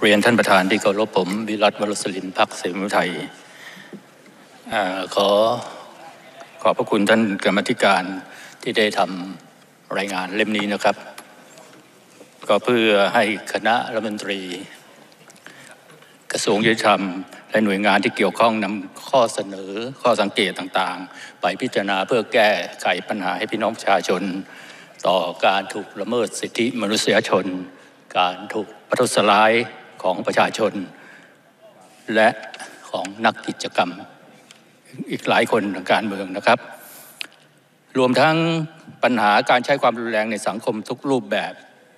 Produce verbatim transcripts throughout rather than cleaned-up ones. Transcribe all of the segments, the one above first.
เรียนท่านประธานที่เคารพผมวิรัติ วรสลิน พรรคเสรีไทยขอขอบพระคุณท่านกรรมธิการที่ได้ทำรายงานเล่มนี้นะครับก็เพื่อให้คณะรัฐมนตรีกระทรวงยุติธรรมและหน่วยงานที่เกี่ยวข้องนำข้อเสนอข้อสังเกตต่างๆไปพิจารณาเพื่อแก้ไขปัญหาให้พี่น้องประชาชนต่อการถูกละเมิดสิทธิมนุษยชนการถูกประทุษร้ายของประชาชนและของนักกิจกรรมอีกหลายคนทางการเมืองนะครับรวมทั้งปัญหาการใช้ความรุนแรงในสังคมทุกรูปแบบ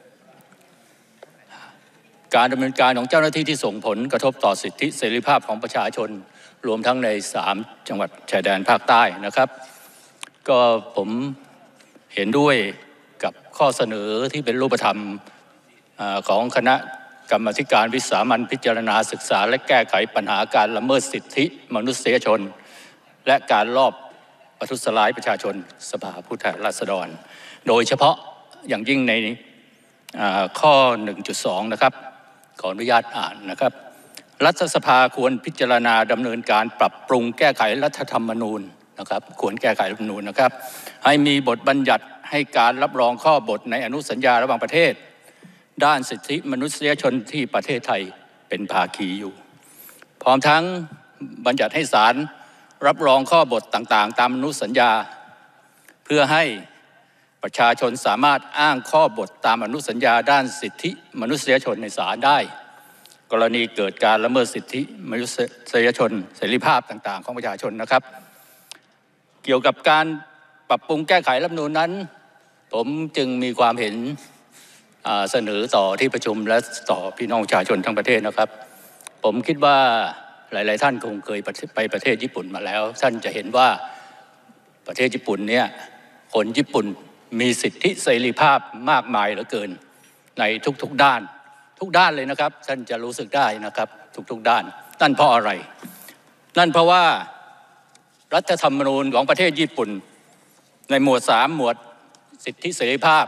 การดำเนินการของเจ้าหน้าที่ที่ส่งผลกระทบต่อสิทธิเสรีภาพของประชาชนรวมทั้งในสามจังหวัดชายแดนภาคใต้นะครับก็ผมเห็นด้วยกับข้อเสนอที่เป็นรูปธรรมของคณะกรรมาธิการวิสามัญพิจารณาศึกษาและแก้ไขปัญหาการละเมิดสิทธิมนุษยชนและการลอบประทุษร้ายประชาชนสภาผู้แทนราษฎรโดยเฉพาะอย่างยิ่งในข้อ หนึ่งจุดสอง นะครับขออนุญาตอ่านนะครับรัฐสภาควรพิจารณาดำเนินการปรับปรุงแก้ไขรัฐธรรมนูญนะครับควรแก้ไขรัฐธรรมนูญนะครับให้มีบทบัญญัติให้การรับรองข้อบทในอนุสัญญาระหว่างประเทศด้านสิทธิมนุษยชนที่ประเทศไทยเป็นภาคีอยู่พร้อมทั้งบัญญัติให้ศาลรับรองข้อบทต่างๆตามอนุสัญญาเพื่อให้ประชาชนสามารถอ้างข้อบทตามอนุสัญญาด้านสิทธิมนุษยชนในศาลได้กรณีเกิดการละเมิดสิทธิมนุษยชนเสรีภาพต่างๆของประชาชนนะครับเกี่ยวกับการปรับปรุงแก้ไขรัฐธรรมนูญนั้นผมจึงมีความเห็นเสนอต่อที่ประชุมและต่อพี่น้องประชาชนทั้งประเทศนะครับผมคิดว่าหลายๆท่านคงเคยไปประเทศญี่ปุ่นมาแล้วท่านจะเห็นว่าประเทศญี่ปุ่นเนี่ยคนญี่ปุ่นมีสิทธิเสรีภาพมากมายเหลือเกินในทุกๆด้านทุกด้านเลยนะครับท่านจะรู้สึกได้นะครับทุกๆด้านนั่นเพราะอะไรนั่นเพราะว่ารัฐธรรมนูญของประเทศญี่ปุ่นในหมวดสามหมวดสิทธิเสรีภาพ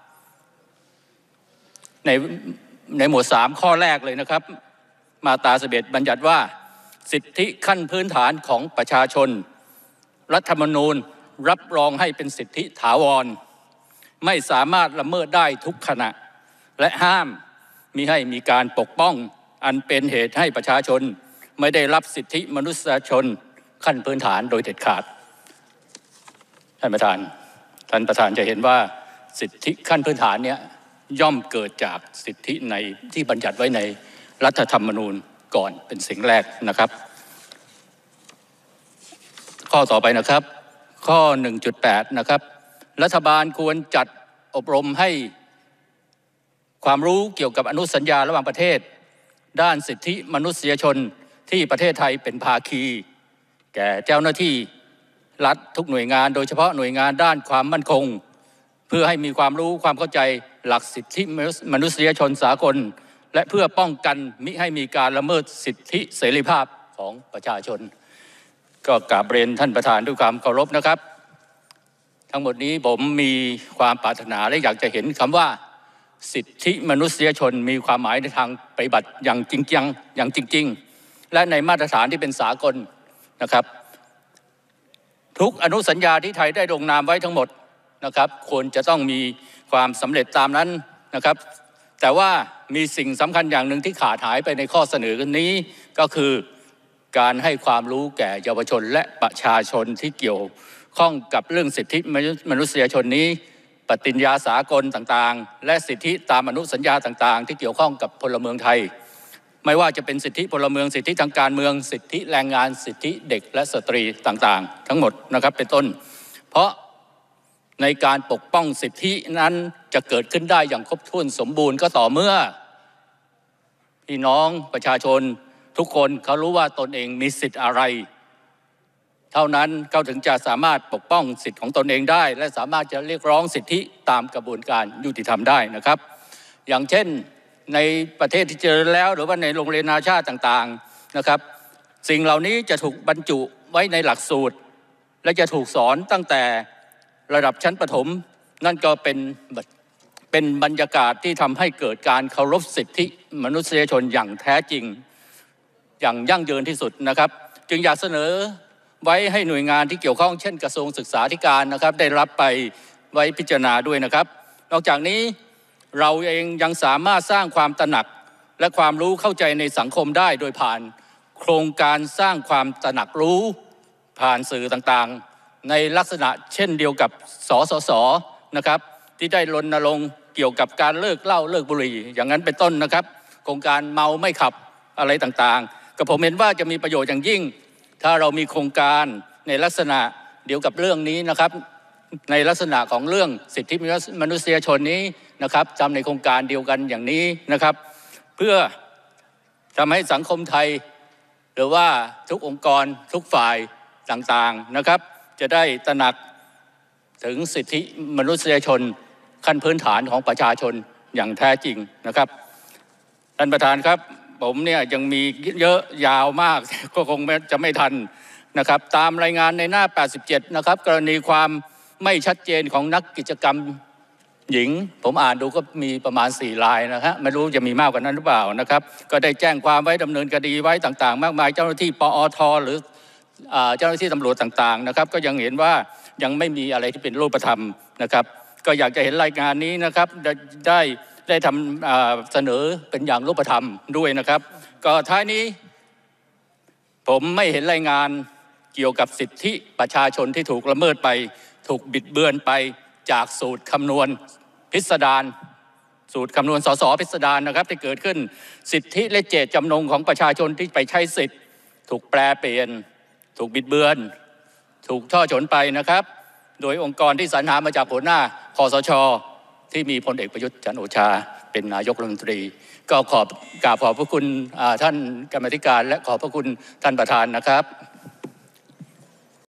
ในในหมวดสามข้อแรกเลยนะครับมาตราสิบเอ็ดบัญญัติว่าสิทธิขั้นพื้นฐานของประชาชนรัฐธรรมนูญรับรองให้เป็นสิทธิถาวรไม่สามารถละเมิดได้ทุกขณะและห้ามมิให้มีการปกป้องอันเป็นเหตุให้ประชาชนไม่ได้รับสิทธิมนุษยชนขั้นพื้นฐานโดยเด็ดขาดท่านประธานท่านประธานจะเห็นว่าสิทธิขั้นพื้นฐานเนี้ยย่อมเกิดจากสิทธิในที่บัญญัติไว้ในรัฐธรรมนูญก่อนเป็นสิ่งแรกนะครับข้อต่อไปนะครับข้อ หนึ่งจุดแปด นะครับรัฐบาลควรจัดอบรมให้ความรู้เกี่ยวกับอนุสัญญาระหว่างประเทศด้านสิทธิมนุษยชนที่ประเทศไทยเป็นภาคีแก่เจ้าหน้าที่รัฐทุกหน่วยงานโดยเฉพาะหน่วยงานด้านความมั่นคงเพื่อให้มีความรู้ความเข้าใจหลักสิทธิมนุษยชนสากลและเพื่อป้องกันมิให้มีการละเมิดสิทธิเสรีภาพของประชาชนก็กราบเรียนท่านประธานด้วยความเคารพนะครับทั้งหมดนี้ผมมีความปรารถนาและอยากจะเห็นคำว่าสิทธิมนุษยชนมีความหมายในทางปฏิบัติอย่างจริงจังอย่างจริงๆและในมาตรฐานที่เป็นสากลนะครับทุกอนุสัญญาที่ไทยได้ลงนามไว้ทั้งหมดนะครับควรจะต้องมีความสำเร็จตามนั้นนะครับแต่ว่ามีสิ่งสำคัญอย่างหนึ่งที่ขาดหายไปในข้อเสนอนี้ก็คือการให้ความรู้แก่เยาวชนและประชาชนที่เกี่ยวข้องกับเรื่องสิทธิมนุษยชนนี้ปฏิญญาสากลต่างๆและสิทธิตามอนุสัญญาต่างๆที่เกี่ยวข้องกับพลเมืองไทยไม่ว่าจะเป็นสิทธิพลเมืองสิทธิทางการเมืองสิทธิแรงงานสิทธิเด็กและสตรีต่างๆทั้งหมดนะครับเป็นต้นเพราะในการปกป้องสิทธินั้นจะเกิดขึ้นได้อย่างครบถ้วนสมบูรณ์ก็ต่อเมื่อพี่น้องประชาชนทุกคนเขารู้ว่าตนเองมีสิทธิ์อะไรเท่านั้นเขาถึงจะสามารถปกป้องสิทธิของตนเองได้และสามารถจะเรียกร้องสิทธิตามกระบวนการยุติธรรมได้นะครับอย่างเช่นในประเทศที่เจอแล้วหรือว่าในโรงเรียนนานาชาติต่างๆนะครับสิ่งเหล่านี้จะถูกบรรจุไว้ในหลักสูตรและจะถูกสอนตั้งแต่ระดับชั้นประถมนั่นก็เป็นเป็นบรรยากาศที่ทำให้เกิดการเคารพสิทธิมนุษยชนอย่างแท้จริงอย่างยั่งยืนที่สุดนะครับจึงอยากเสนอไว้ให้หน่วยงานที่เกี่ยวข้องเช่นกระทรวงศึกษาธิการนะครับได้รับไปไว้พิจารณาด้วยนะครับนอกจากนี้เราเองยังสามารถสร้างความตระหนักและความรู้เข้าใจในสังคมได้โดยผ่านโครงการสร้างความตระหนักรู้ผ่านสื่อต่างๆในลักษณะเช่นเดียวกับสสสนะครับที่ได้รณรงค์เกี่ยวกับการเลิกเหล้าเลิกบุหรี่อย่างนั้นเป็นต้นนะครับโครงการเมาไม่ขับอะไรต่างๆก็ผมเห็นว่าจะมีประโยชน์อย่างยิ่งถ้าเรามีโครงการในลักษณะเดียวกับเรื่องนี้นะครับในลักษณะของเรื่องสิทธิมนุษยชนนี้นะครับทำในโครงการเดียวกันอย่างนี้นะครับเพื่อทำให้สังคมไทยหรือว่าทุกองค์กรทุกฝ่ายต่างๆนะครับจะได้ตระหนักถึงสิทธิมนุษยชนขั้นพื้นฐานของประชาชนอย่างแท้จริงนะครับท่านประธานครับผมเนี่ยยังมีเยอะยาวมากก็คงจะไม่ทันนะครับตามรายงานในหน้าแปดสิบเจ็ดนะครับกรณีความไม่ชัดเจนของนักกิจกรรมหญิงผมอ่านดูก็มีประมาณสี่รายนะฮะไม่รู้จะมีมากกว่านั้นหรือเปล่านะครับก็ได้แจ้งความไว้ดำเนินคดีไว้ต่างๆมากมายเจ้าหน้าที่ปอทหรือเจ้าหน้าที่ตำรวจต่างๆนะครับก็ยังเห็นว่ายังไม่มีอะไรที่เป็นรูปธรรมนะครับก็อยากจะเห็นรายงานนี้นะครับได้ได้ทำเสนอเป็นอย่างรูปธรรมด้วยนะครับก็ท้ายนี้ผมไม่เห็นรายงานเกี่ยวกับสิทธิประชาชนที่ถูกละเมิดไปถูกบิดเบือนไปจากสูตรคำนวณพิสดารสูตรคำนวณสสพิสดารนะครับที่เกิดขึ้นสิทธิและเจตจำนงของประชาชนที่ไปใช้สิทธิ์ถูกแปลเปลี่ยนถูกบิดเบือนถูกท่อฉนไปนะครับโดยองค์กรที่สรรหามาจากหัวหน้าคสช.ที่มีพลเอกประยุทธ์จันทร์โอชาเป็นนายกรัฐมนตรีก็ขอบกราบขอบพระคุณท่านกรรมาธิการและขอบพระคุณท่านประธานนะครับ